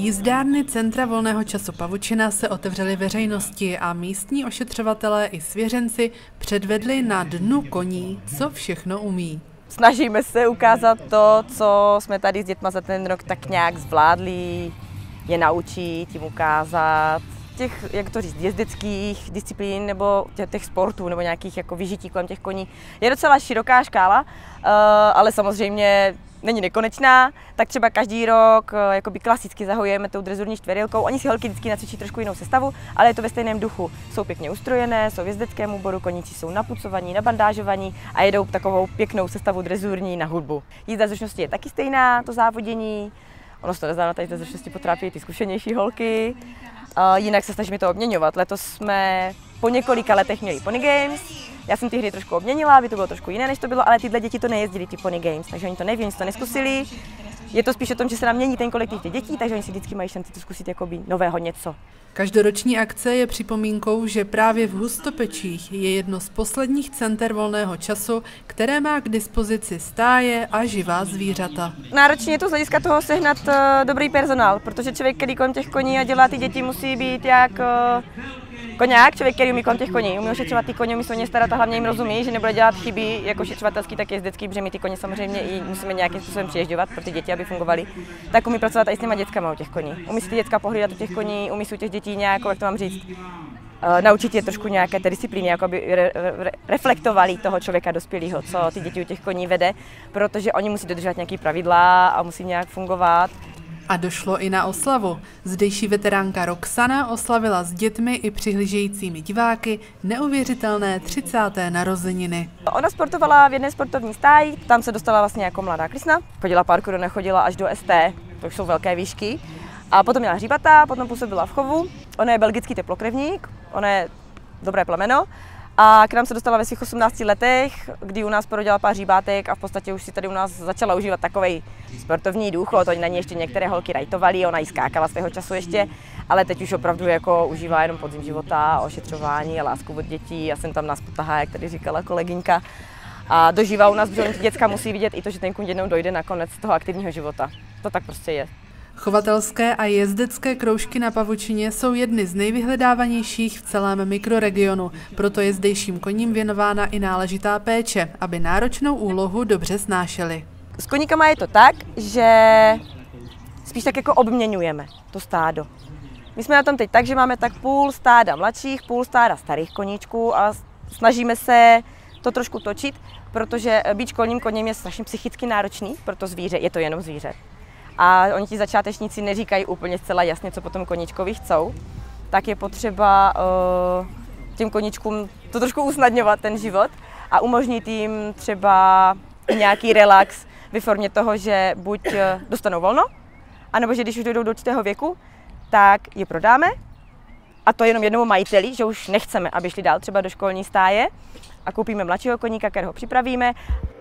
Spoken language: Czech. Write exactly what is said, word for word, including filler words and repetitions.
Jízdárny Centra volného času Pavučina se otevřely veřejnosti a místní ošetřovatelé i svěřenci předvedli na dnu koní, co všechno umí. Snažíme se ukázat to, co jsme tady s dětma za ten rok tak nějak zvládli, je naučit, tím ukázat. Těch, jak to říct, jezdeckých disciplín nebo těch sportů nebo nějakých jako vyžití kolem těch koní je docela široká škála, ale samozřejmě není nekonečná, tak třeba každý rok jakoby klasicky zahojujeme tou drezurní čtverilkou. Oni si holky vždycky nacvičí trošku jinou sestavu, ale je to ve stejném duchu. Jsou pěkně ustrojené, jsou v jezdeckém úboru, koníci jsou napucovaní, nabandážovaní a jedou takovou pěknou sestavu drezurní na hudbu. Jízda zručnosti je taky stejná, to závodění. Ono se to nezdá, na té zručnosti potrápí ty zkušenější holky. Jinak se snažíme to obměňovat. Letos jsme po několika letech měli Pony Games. Já jsem ty hry trošku obměnila, aby to bylo trošku jiné, než to bylo, ale tyhle děti to nejezdili, ty Pony Games, takže oni to neví, oni to neskusili. Je to spíš o tom, že se nám mění ten kolektiv těch dětí, takže oni si vždycky mají šanci to zkusit jakoby nového něco. Každoroční akce je připomínkou, že právě v Hustopečích je jedno z posledních center volného času, které má k dispozici stáje a živá zvířata. Náročně je to z hlediska toho sehnat uh, dobrý personál, protože člověk, který kolem těch koní a dělá ty děti, musí být jak uh, koňák, člověk, který umí kolem těch koní, umí ošetřovat ty koně, umí se o ně starat a hlavně jim rozumí, že nebude dělat chyby jako ošetřovatelský, tak jezdecký, protože my ty koně samozřejmě i musíme nějakým způsobem přiježďovat pro ty děti, aby fungovaly. Tak umí pracovat i s těma dětskama u těch koní. Umí si ty děcka pohlídat u těch koní, umí si u těch dětí nějak, jak to mám říct, uh, naučit je trošku nějaké té disciplíny, jako aby re, re, reflektovali toho člověka dospělého, co ty děti u těch koní vede, protože oni musí dodržovat nějaké pravidla a musí nějak fungovat. A došlo i na oslavu. Zdejší veteránka Roxana oslavila s dětmi i přihlížejícími diváky neuvěřitelné třicáté narozeniny. Ona sportovala v jedné sportovní stáji, tam se dostala vlastně jako mladá krysna. Chodila parkour, nechodila až do S T, to už jsou velké výšky. A potom měla hříbata, potom působila v chovu. Ona je belgický teplokrevník, ona je dobré plemeno. A k nám se dostala ve svých osmnácti letech, kdy u nás porodila pár hříbátek a v podstatě už si tady u nás začala užívat takovej sportovní důchod. Oni na ní ještě některé holky rajtovaly, ona jí skákala svého času ještě, ale teď už opravdu jako užívá jenom podzim života, ošetřování a lásku od dětí. Já jsem tam nás potahá, jak tady říkala kolegyňka. A dožívá u nás, protože ty děcka musí vidět i to, že ten kuň jednou dojde na konec toho aktivního života. To tak prostě je. Chovatelské a jezdecké kroužky na Pavučině jsou jedny z nejvyhledávanějších v celém mikroregionu, proto je zdejším koním věnována i náležitá péče, aby náročnou úlohu dobře snášeli. S koníkama je to tak, že spíš tak jako obměňujeme to stádo. My jsme na tom teď tak, že máme tak půl stáda mladších, půl stáda starých koníčků a snažíme se to trošku točit, protože být školním koněm je strašně psychicky náročný pro to zvíře, je to jenom zvíře. A oni ti začátečníci neříkají úplně zcela jasně, co potom koníčkovi chcou, tak je potřeba uh, těm koníčkům to trošku usnadňovat ten život a umožnit jim třeba nějaký relax ve formě toho, že buď dostanou volno, anebo že když už dojdou do určitého věku, tak je prodáme a to jenom jednomu majiteli, že už nechceme, aby šli dál třeba do školní stáje a koupíme mladšího koníka, kterého připravíme